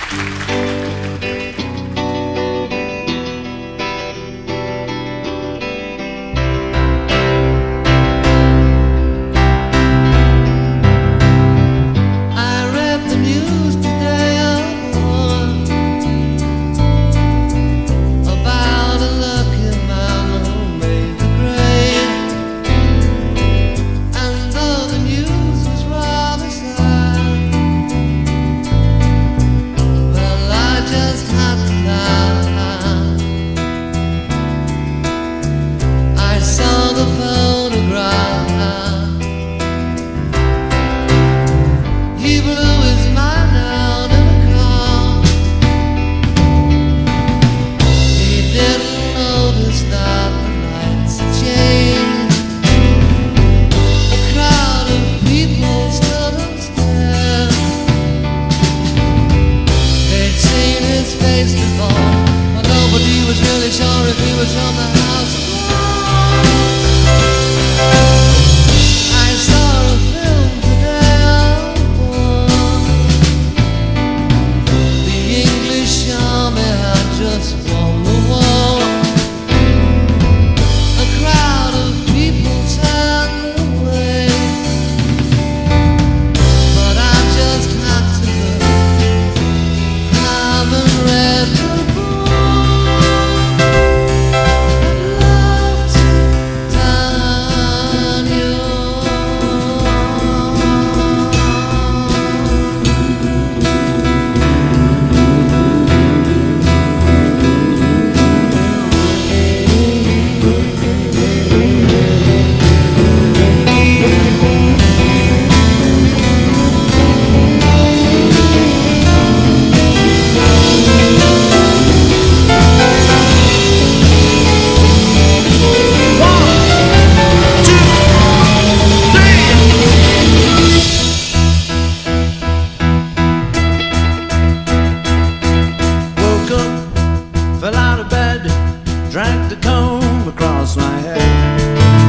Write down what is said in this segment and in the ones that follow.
Dragged the comb across my head,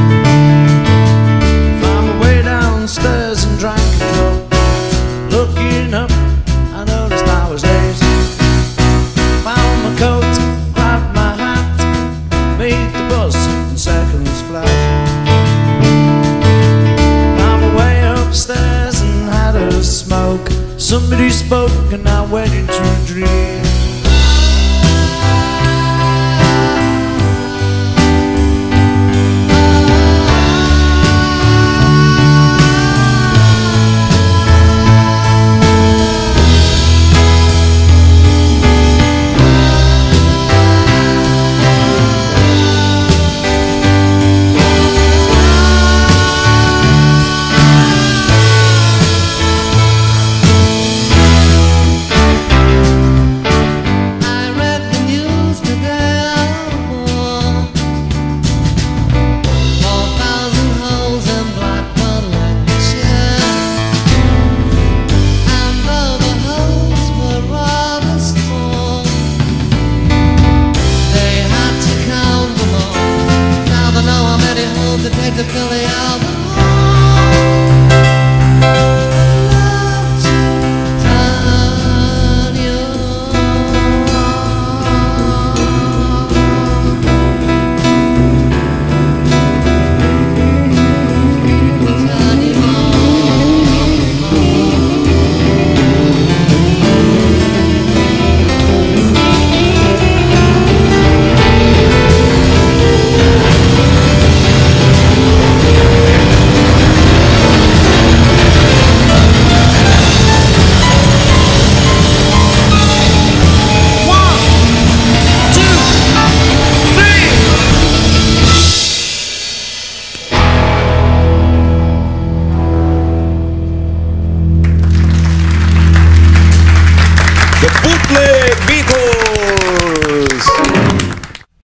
found my way downstairs and drank a cup. Looking up, I noticed I was late. Found my coat, grabbed my hat, made the bus in seconds flat. Found my way upstairs and had a smoke. Somebody spoke and I went into a dream.